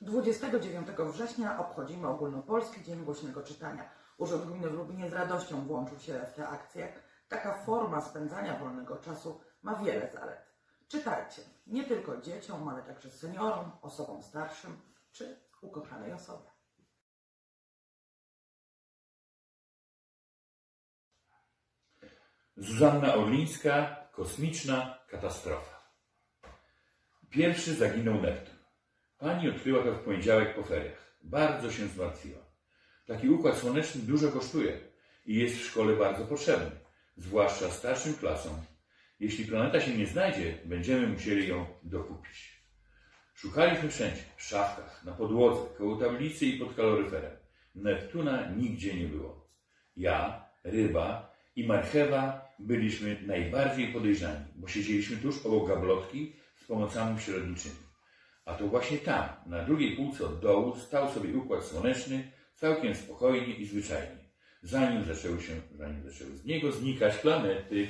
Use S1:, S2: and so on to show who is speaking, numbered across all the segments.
S1: 29 września obchodzimy Ogólnopolski Dzień Głośnego Czytania. Urząd Gminy w Lubinie z radością włączył się w tę akcję. Taka forma spędzania wolnego czasu ma wiele zalet. Czytajcie, nie tylko dzieciom, ale także seniorom, osobom starszym czy ukochanej osobie.
S2: Zuzanna Orlińska, kosmiczna katastrofa. Pierwszy zaginął Neptun. Pani odkryła to w poniedziałek po feriach. Bardzo się zmartwiła. Taki układ słoneczny dużo kosztuje i jest w szkole bardzo potrzebny, zwłaszcza starszym klasom. Jeśli planeta się nie znajdzie, będziemy musieli ją dokupić. Szukaliśmy wszędzie, w szafkach, na podłodze, koło tablicy i pod kaloryferem. Neptuna nigdzie nie było. Ja, ryba i marchewa byliśmy najbardziej podejrzani, bo siedzieliśmy tuż obok gablotki z pomocami przyrodniczymi. A to właśnie tam, na drugiej półce od dołu, stał sobie układ słoneczny całkiem spokojnie i zwyczajnie, zanim zaczęły z niego znikać planety.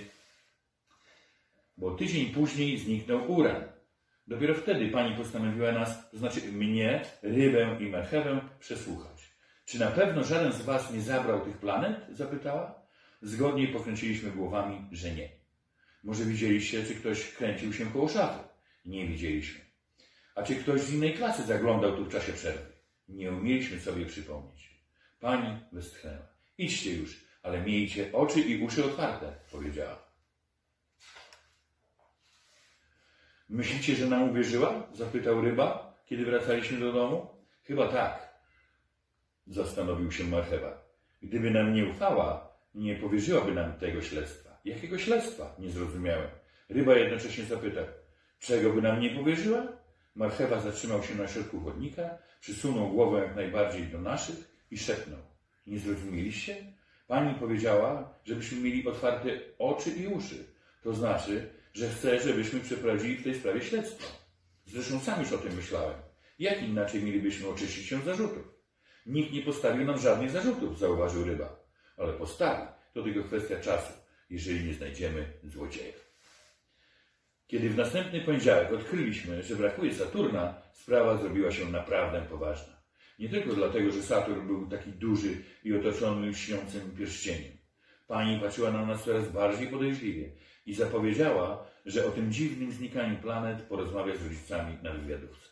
S2: Bo tydzień później zniknął Uran. Dopiero wtedy pani postanowiła nas, to znaczy mnie, rybę i marchewę, przesłuchać. Czy na pewno żaden z was nie zabrał tych planet? Zapytała. Zgodnie pokręciliśmy głowami, że nie. Może widzieliście, czy ktoś kręcił się koło szafy? Nie widzieliśmy. A czy ktoś z innej klasy zaglądał tu w czasie przerwy? Nie umieliśmy sobie przypomnieć. Pani westchnęła. Idźcie już, ale miejcie oczy i uszy otwarte, powiedziała. Myślicie, że nam uwierzyła? Zapytał ryba, kiedy wracaliśmy do domu. Chyba tak, zastanowił się marchewa. Gdyby nam nie ufała, nie powierzyłaby nam tego śledztwa. Jakiego śledztwa? Nie zrozumiałem. Ryba jednocześnie zapytał. Czego by nam nie powierzyła? Marchewa zatrzymał się na środku chodnika, przysunął głowę jak najbardziej do naszych i szepnął. Nie zrozumieliście? Pani powiedziała, żebyśmy mieli otwarte oczy i uszy. To znaczy, że chce, żebyśmy przeprowadzili w tej sprawie śledztwo. Zresztą sam już o tym myślałem. Jak inaczej mielibyśmy oczyścić się z zarzutów? Nikt nie postawił nam żadnych zarzutów, zauważył ryba. Ale postawi, to tylko kwestia czasu, jeżeli nie znajdziemy złodziejów. Kiedy w następny poniedziałek odkryliśmy, że brakuje Saturna, sprawa zrobiła się naprawdę poważna. Nie tylko dlatego, że Saturn był taki duży i otoczony lśniącym pierścieniem. Pani patrzyła na nas coraz bardziej podejrzliwie i zapowiedziała, że o tym dziwnym znikaniu planet porozmawia z rodzicami na wywiadówce.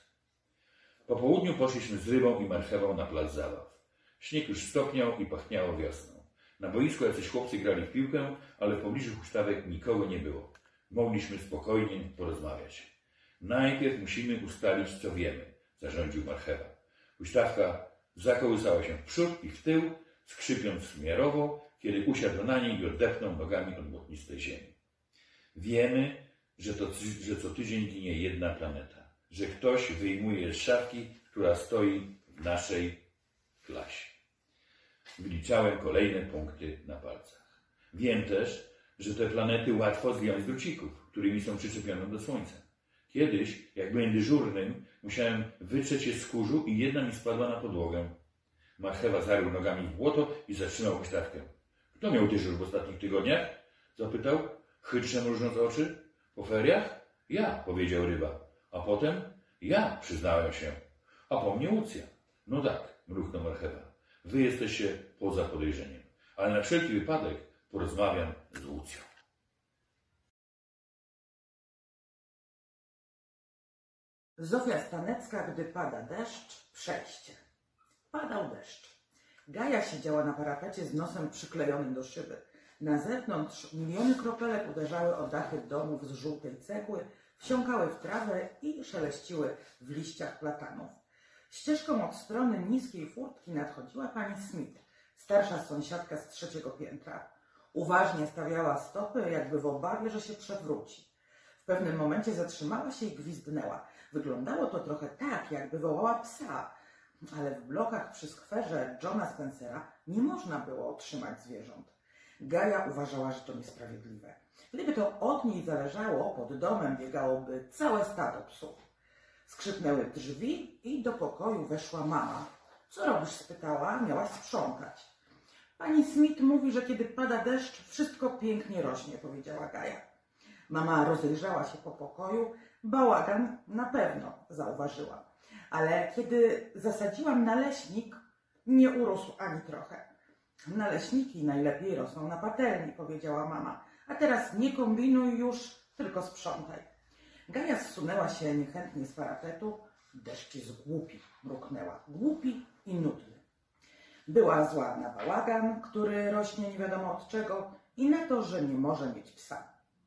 S2: Po południu poszliśmy z rybą i marchewą na plac zabaw. Śnieg już stopniał i pachniało wiosną. Na boisku jacyś chłopcy grali w piłkę, ale w pobliżu huśtawek nikogo nie było. Mogliśmy spokojnie porozmawiać. Najpierw musimy ustalić, co wiemy, zarządził marchewa. Huśtawka zakołysała się w przód i w tył, skrzypiąc miarowo, kiedy usiadł na niej i odepnął nogami od błotnistej ziemi. Wiemy, że co tydzień ginie jedna planeta, że ktoś wyjmuje je z szafki, która stoi w naszej klasie. Wyliczałem kolejne punkty na palcach. Wiem też, że te planety łatwo zdjąć z drucików, którymi są przyczepione do Słońca. Kiedyś, jak byłem dyżurnym, musiałem wytrzeć je z kurzu i jedna mi spadła na podłogę. Marchewa zarył nogami w błoto i zatrzymał huśtawkę. Kto miał dyżur w ostatnich tygodniach? Zapytał, chytrze mrużąc oczy. Po feriach? Ja, powiedział ryba. A potem? Ja, przyznałem się. A po mnie Łucja. No tak, mruchnął marchewa. Wy jesteście poza podejrzeniem. Ale na wszelki wypadek porozmawiam z Łucją.
S1: Zofia Stanecka, gdy pada deszcz, przejście. Padał deszcz. Gaja siedziała na parapecie z nosem przyklejonym do szyby. Na zewnątrz miliony kropelek uderzały o dachy domów z żółtej cegły, wsiąkały w trawę i szeleściły w liściach platanów. Ścieżką od strony niskiej furtki nadchodziła pani Smith, starsza sąsiadka z 3. piętra. Uważnie stawiała stopy, jakby w obawie, że się przewróci. W pewnym momencie zatrzymała się i gwizdnęła. Wyglądało to trochę tak, jakby wołała psa, ale w blokach przy skwerze Johna Spencera nie można było otrzymać zwierząt. Gaja uważała, że to niesprawiedliwe. Gdyby to od niej zależało, pod domem biegałoby całe stado psów. Skrzypnęły drzwi i do pokoju weszła mama. Co robisz? Spytała. Miałaś sprzątać. Pani Smith mówi, że kiedy pada deszcz, wszystko pięknie rośnie, powiedziała Gaja. Mama rozejrzała się po pokoju. Bałagan na pewno, zauważyła. ale kiedy zasadziłam naleśnik, nie urósł ani trochę. Naleśniki najlepiej rosną na patelni, powiedziała mama. A teraz nie kombinuj już, tylko sprzątaj. Gaja zsunęła się niechętnie z parapetu. Deszcz jest głupi, mruknęła. Głupi i nudny. Była zła na bałagan, który rośnie nie wiadomo od czego, i na to, że nie może mieć psa.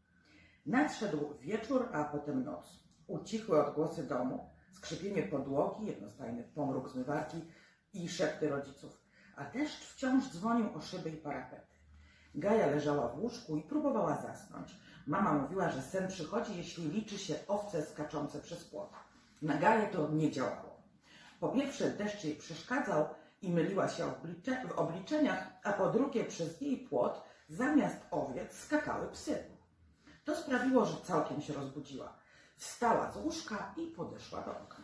S1: Nadszedł wieczór, a potem noc. Ucichły odgłosy domu, skrzypienie podłogi, jednostajny pomruk zmywarki i szepty rodziców, a deszcz wciąż dzwonił o szyby i parapety. Gaja leżała w łóżku i próbowała zasnąć. Mama mówiła, że sen przychodzi, jeśli liczy się owce skaczące przez płot. Na Gaję to nie działało. Po pierwsze, deszcz jej przeszkadzał i myliła się w obliczeniach, a po drugie, przez jej płot zamiast owiec skakały psy. To sprawiło, że całkiem się rozbudziła. Wstała z łóżka i podeszła do okna.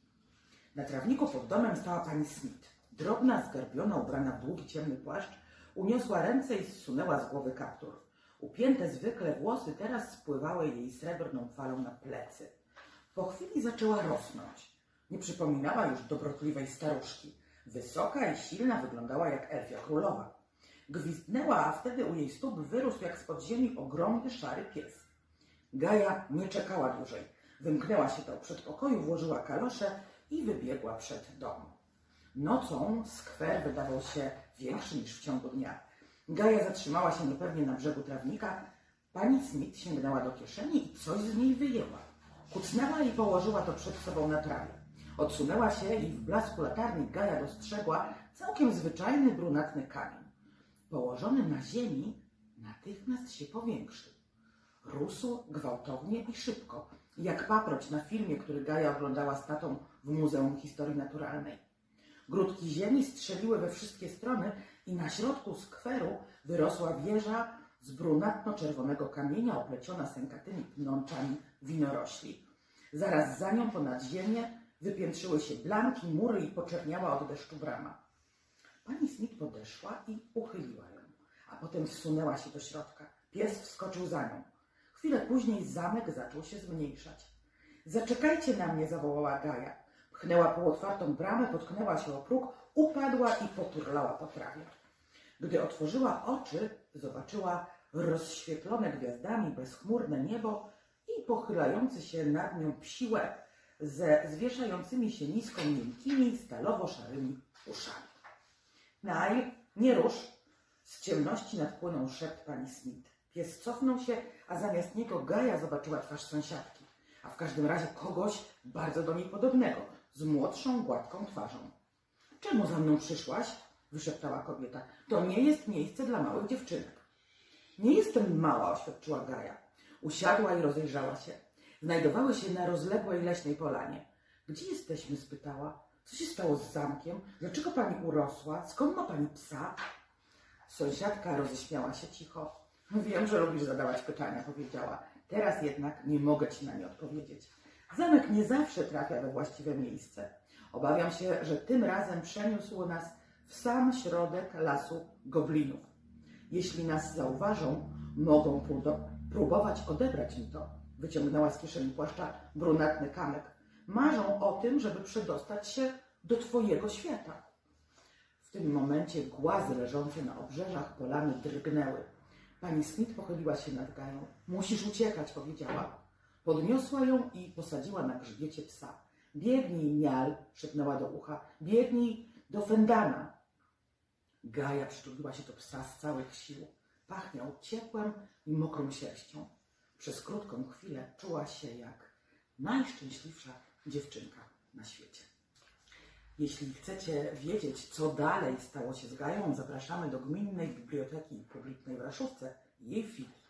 S1: Na trawniku pod domem stała pani Smith. Drobna, zgarbiona, ubrana w długi, ciemny płaszcz, uniosła ręce i zsunęła z głowy kaptur. Upięte zwykle włosy teraz spływały jej srebrną falą na plecy. Po chwili zaczęła rosnąć. Nie przypominała już dobrotliwej staruszki. Wysoka i silna, wyglądała jak elfia królowa. Gwizdnęła, a wtedy u jej stóp wyrósł jak spod ziemi ogromny, szary pies. Gaja nie czekała dłużej. Wymknęła się do przedpokoju, włożyła kalosze i wybiegła przed dom. Nocą skwer wydawał się większy niż w ciągu dnia. Gaja zatrzymała się niepewnie na brzegu trawnika. Pani Smith sięgnęła do kieszeni i coś z niej wyjęła. Kucnęła i położyła to przed sobą na trawie. Odsunęła się i w blasku latarni Gaja dostrzegła całkiem zwyczajny, brunatny kamień. Położony na ziemi natychmiast się powiększył. Rósł gwałtownie i szybko, jak paproć na filmie, który Gaja oglądała z tatą w Muzeum Historii Naturalnej. Grudki ziemi strzeliły we wszystkie strony i na środku skweru wyrosła wieża z brunatno-czerwonego kamienia opleciona sękatymi pnączami winorośli. Zaraz za nią ponad ziemię wypiętrzyły się blanki, mury i poczerniała od deszczu brama. Pani Smith podeszła i uchyliła ją, a potem wsunęła się do środka. Pies wskoczył za nią. Chwilę później zamek zaczął się zmniejszać. Zaczekajcie na mnie, zawołała Gaja. Pchnęła półotwartą bramę, potknęła się o próg, upadła i poturlała po trawie. Gdy otworzyła oczy, zobaczyła rozświetlone gwiazdami bezchmurne niebo i pochylający się nad nią psi łeb ze zwieszającymi się nisko miękkimi, stalowo-szarymi uszami. Nile, nie rusz! Z ciemności nadpłynął szept pani Smith. Pies cofnął się, a zamiast niego Gaja zobaczyła twarz sąsiadki, a w każdym razie kogoś bardzo do niej podobnego, z młodszą, gładką twarzą. Czemu za mną przyszłaś? Wyszeptała kobieta. To nie jest miejsce dla małych dziewczynek. Nie jestem mała, oświadczyła Gaja. Usiadła i rozejrzała się. Znajdowały się na rozległej leśnej polanie. Gdzie jesteśmy? Spytała. Co się stało z zamkiem? Dlaczego pani urosła? Skąd ma pani psa? Sąsiadka roześmiała się cicho. Wiem, że lubisz zadawać pytania, powiedziała. Teraz jednak nie mogę ci na nie odpowiedzieć. Zamek nie zawsze trafia we właściwe miejsce. Obawiam się, że tym razem przeniósł nas w sam środek lasu goblinów. Jeśli nas zauważą, mogą próbować odebrać mi to. Wyciągnęła z kieszeni płaszcza brunatny kamyk. Marzą o tym, żeby przedostać się do twojego świata. W tym momencie głazy leżące na obrzeżach polany drgnęły. Pani Smith pochyliła się nad Gają. Musisz uciekać, powiedziała. Podniosła ją i posadziła na grzbiecie psa. Biegnij, Nial, szepnęła do ucha. Biegnij do Fendana. Gaja przyczuliła się do psa z całych sił. Pachniał ciepłem i mokrą sierścią. Przez krótką chwilę czuła się jak najszczęśliwsza dziewczynka na świecie. Jeśli chcecie wiedzieć, co dalej stało się z Gają, zapraszamy do Gminnej Biblioteki Publicznej w Raszówce i jej filmu.